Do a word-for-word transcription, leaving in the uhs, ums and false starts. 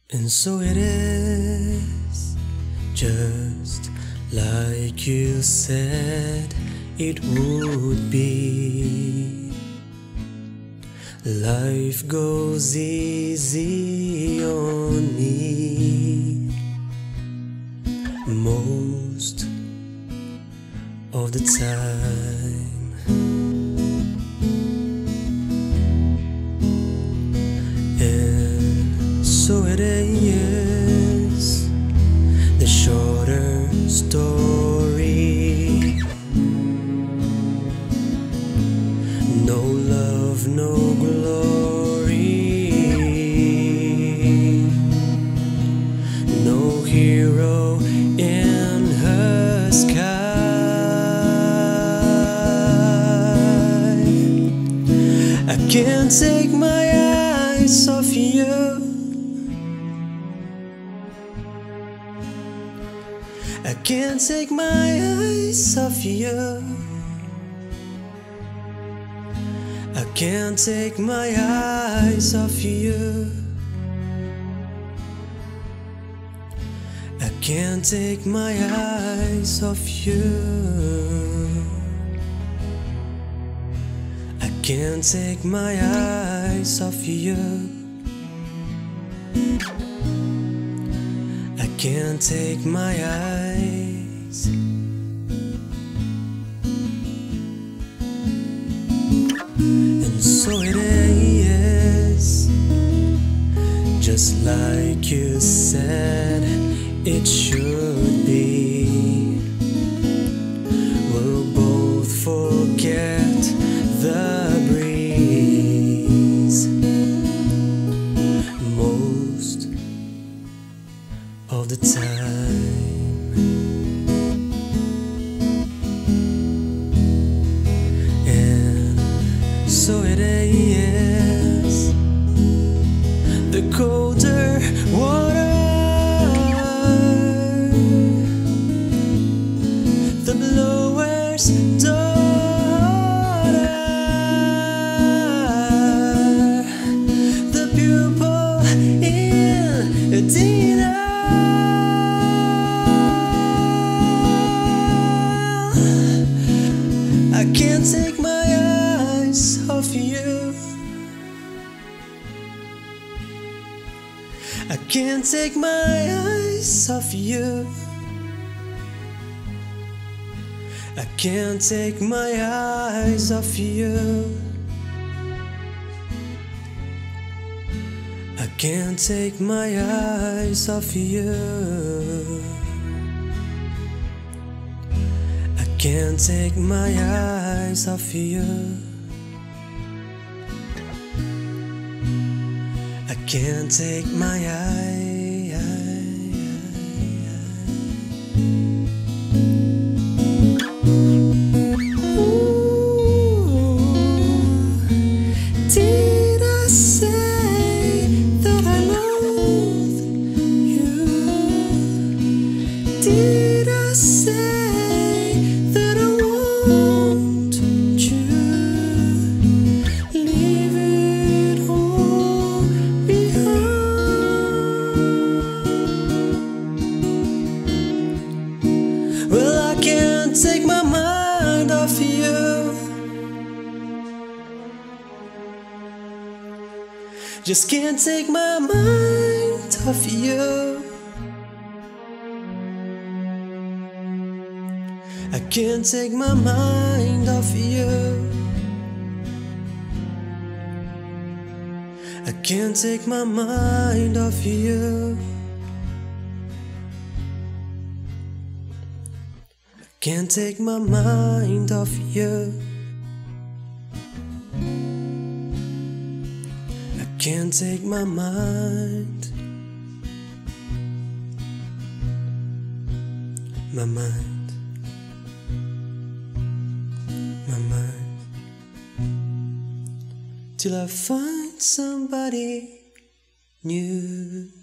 And so it is, just like you said it would be. Life goes easy on me most of the time. And so it is, the shorter story. No love, no glory, no hero in her sky. I can't take my eyes off you. I can't take my eyes off you. I can't take my eyes off you. I can't take my eyes off you. I can't take my eyes off you. I can't take my eyes. And so it is, just like you said it should be. We'll both forget the breeze most of the time. And so it is, the colder water, the blower's daughter, the pupil in a dinner. I can't take my eyes off you. I can't take my eyes off you. I can't take my eyes off you. I can't take my eyes off you. I can't take my eyes off you. I can't take my eyes. Did I say that I love you? Did I say that I want you? Leave it all behind. Well, I can't take my mind off you. Just can't take my mind off you. I can't take my mind off you. I can't take my mind off you. I can't take my mind off you. Can't take my mind, my mind, my mind, till I find somebody new.